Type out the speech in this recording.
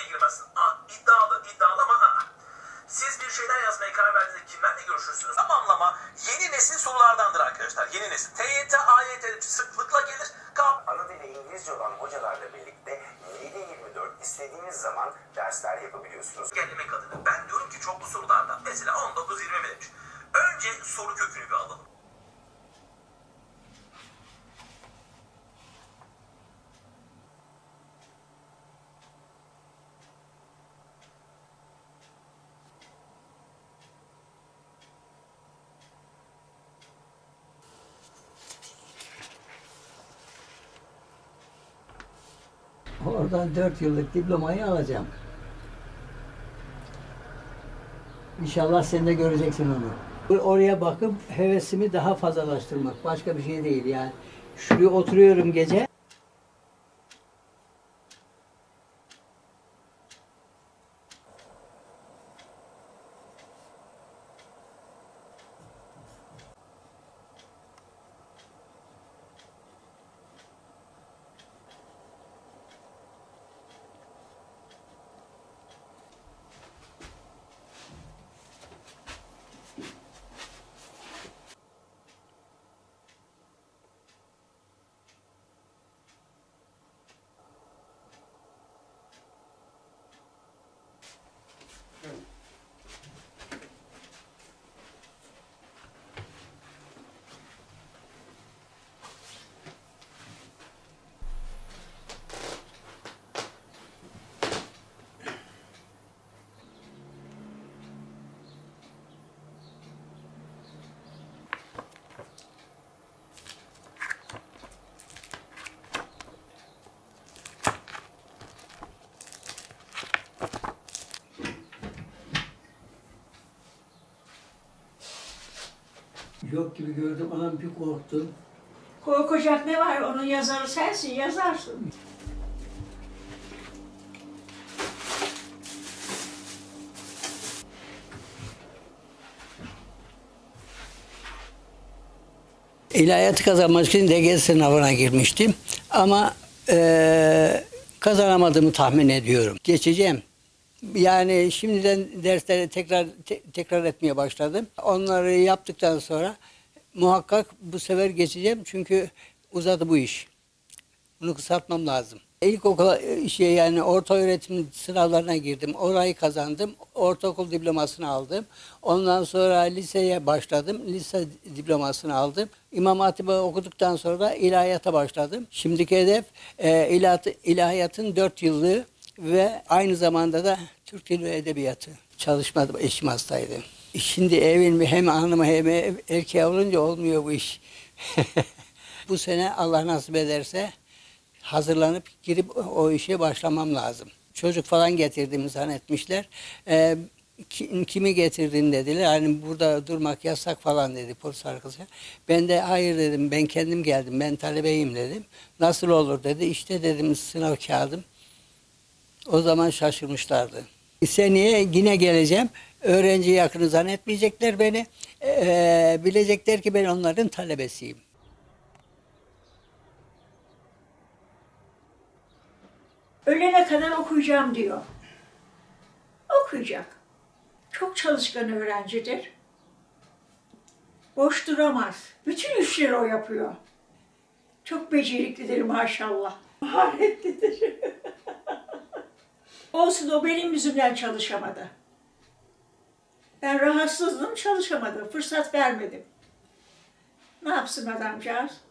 giremezsin. İddialı ama siz bir şeyler yazmaya karar verdiğinizde kimlerle görüşürsünüz? Tamamlama yeni nesil sorulardandır arkadaşlar. Yeni nesil. TYT, AYT sıklıkla gelir. Ana dili İngilizce olan hocalarla birlikte 7/24 istediğiniz zaman dersler yapabiliyorsunuz. Engellemek adına ben diyorum ki çoklu sorularda mesela 19-20 verilmiş. Önce soru kökünü bir alalım. Oradan 4 yıllık diplomayı alacağım. İnşallah sen de göreceksin onu. Oraya bakıp hevesimi daha fazlalaştırmak. Başka bir şey değil yani. Şuraya oturuyorum gece. Yok gibi gördüm, anam bir korktum. Korkacak ne var? Onun yazarı sensin, yazarsın. İlahiyatı kazanmak için DGS sınavına girmiştim. Ama kazanamadığımı tahmin ediyorum. Geçeceğim. Yani şimdiden dersleri tekrar etmeye başladım. Onları yaptıktan sonra muhakkak bu sefer geçeceğim. Çünkü uzadı bu iş. Bunu kısaltmam lazım. İlkokul yani orta öğretim sınavlarına girdim. Orayı kazandım. Ortaokul diplomasını aldım. Ondan sonra liseye başladım. Lise diplomasını aldım. İmam Hatip'i okuduktan sonra da ilahiyata başladım. Şimdiki hedef ilahiyatın 4 yıllığı ve aynı zamanda da Türk Dili ve Edebiyatı. Çalışmadım, eşim hastaydı. Şimdi evin hem hanımı hem erkeği olunca olmuyor bu iş. Bu sene Allah nasip ederse hazırlanıp girip o işe başlamam lazım. Çocuk falan getirdiğimi zannetmişler. Kimi getirdin dediler. Hani burada durmak yasak falan dedi polis arkadaşı. Ben de hayır dedim. Ben kendim geldim. Ben talebeyim dedim. Nasıl olur dedi. İşte dedim sınav kağıdım. O zaman şaşırmışlardı. Seneye yine geleceğim. Öğrenci yakını zannetmeyecekler beni. Bilecekler ki ben onların talebesiyim. Ölene kadar okuyacağım diyor. Okuyacak. Çok çalışkan öğrencidir. Boş duramaz. Bütün işleri o yapıyor. Çok beceriklidir maşallah. Maharetlidir. Olsun o benim yüzümden çalışamadı. Ben rahatsızdım, çalışamadım. Fırsat vermedim. Ne yapsın adamcağız?